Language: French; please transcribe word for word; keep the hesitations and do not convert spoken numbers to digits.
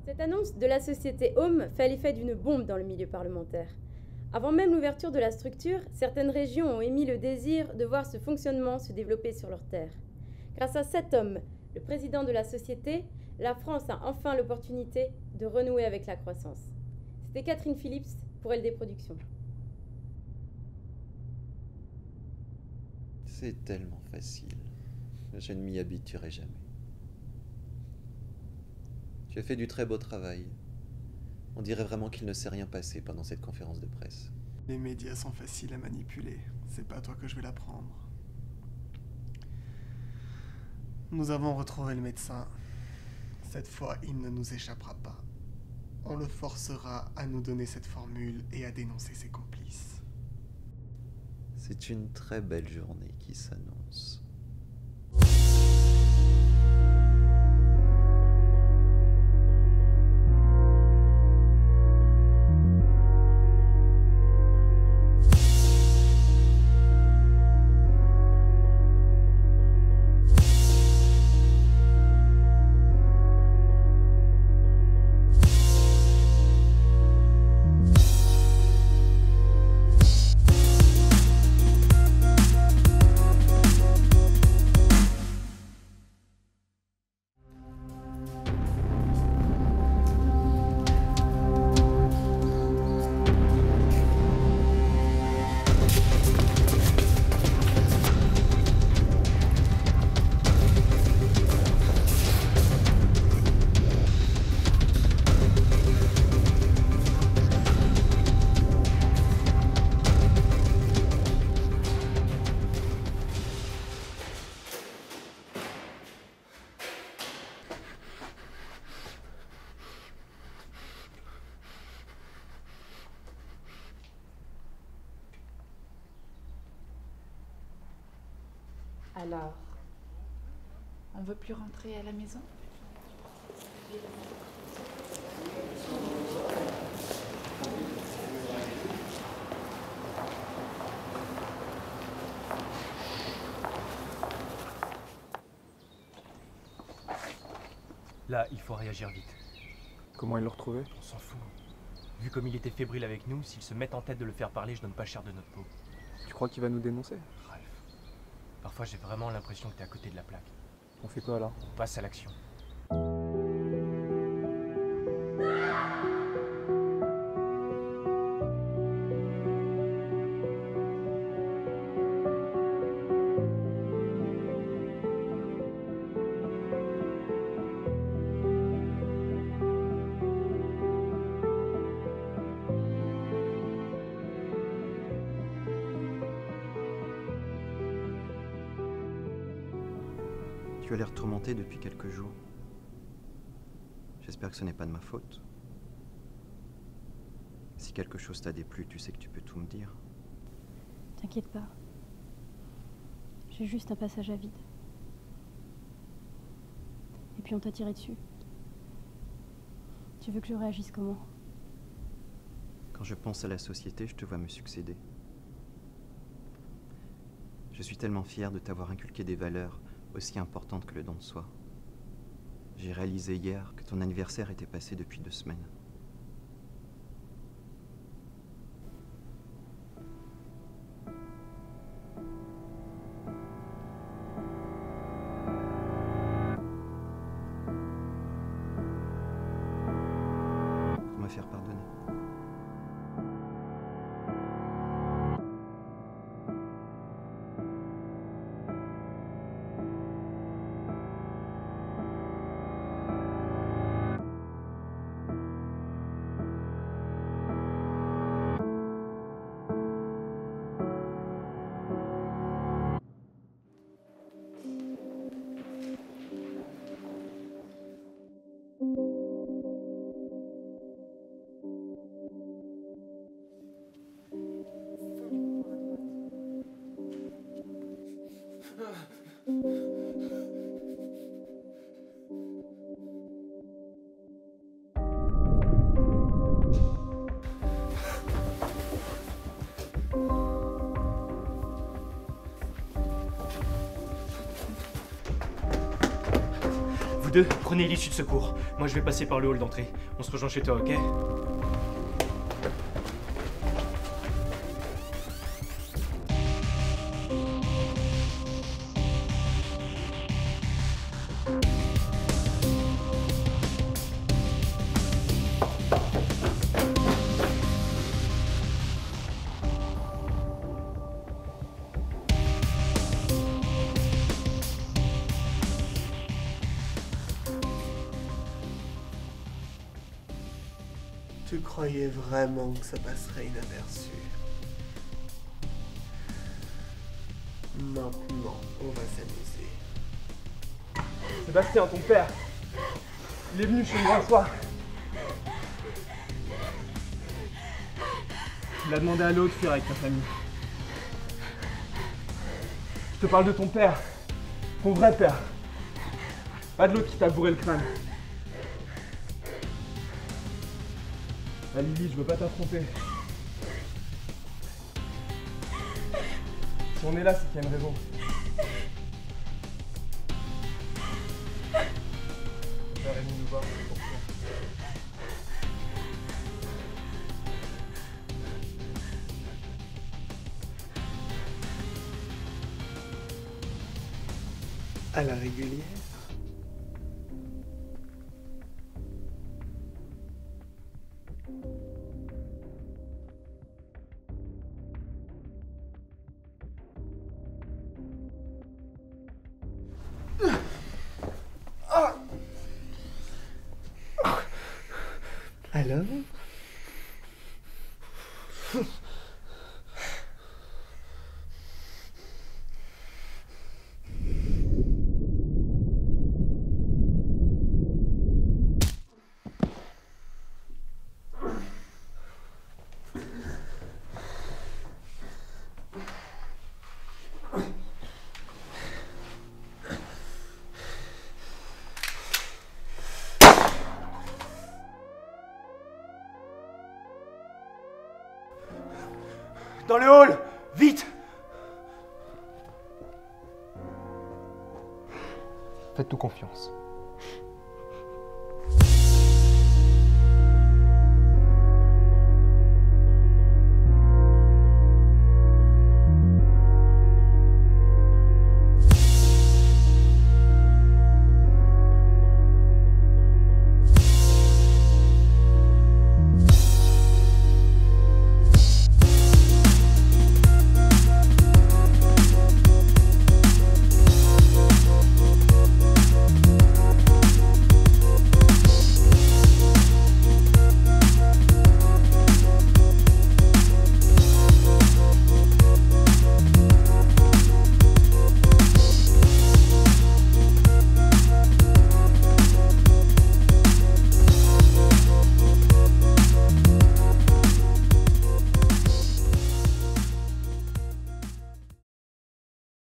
Cette annonce de la société Home fait l'effet d'une bombe dans le milieu parlementaire. Avant même l'ouverture de la structure, certaines régions ont émis le désir de voir ce fonctionnement se développer sur leurs terres. Grâce à cet homme, le président de la société, la France a enfin l'opportunité de renouer avec la croissance. C'était Catherine Phillips pour L D Productions. C'est tellement facile. Je ne m'y habituerai jamais. Tu as fait du très beau travail. On dirait vraiment qu'il ne s'est rien passé pendant cette conférence de presse. Les médias sont faciles à manipuler. C'est pas à toi que je vais l'apprendre. Nous avons retrouvé le médecin. Cette fois, il ne nous échappera pas. On le forcera à nous donner cette formule et à dénoncer ses complices. C'est une très belle journée qui s'annonce. Alors, on veut plus rentrer à la maison? Là, il faut réagir vite. Comment ils l'ont retrouvé? On s'en fout. Vu comme il était fébrile avec nous, s'ils se mettent en tête de le faire parler, je donne pas cher de notre peau. Tu crois qu'il va nous dénoncer? Ralph, parfois j'ai vraiment l'impression que t'es à côté de la plaque. On fait quoi là? On passe à l'action. Tu as l'air tourmenté depuis quelques jours. J'espère que ce n'est pas de ma faute. Si quelque chose t'a déplu, tu sais que tu peux tout me dire. T'inquiète pas. J'ai juste un passage à vide. Et puis on t'a tiré dessus. Tu veux que je réagisse comment? Quand je pense à la société, je te vois me succéder. Je suis tellement fier de t'avoir inculqué des valeurs aussi importante que le don de soi. J'ai réalisé hier que ton anniversaire était passé depuis deux semaines. Pour me faire pardonner. deux, prenez l'issue de secours. Moi, je vais passer par le hall d'entrée. On se rejoint chez toi, ok? Tu croyais vraiment que ça passerait inaperçu? Maintenant, on va s'amuser. Sébastien, ton père, il est venu chez moi un soir. Il a demandé à l'autre de fuir avec ta famille. Je te parle de ton père, ton vrai père. Pas de l'autre qui t'a bourré le crâne. Ah Lily, je veux pas t'affronter. Si on est là, c'est qu'il y a une raison. Ton père est venu nous voir pour toi. À la régulière. Alors? Dans le hall! Vite! Faites-nous confiance.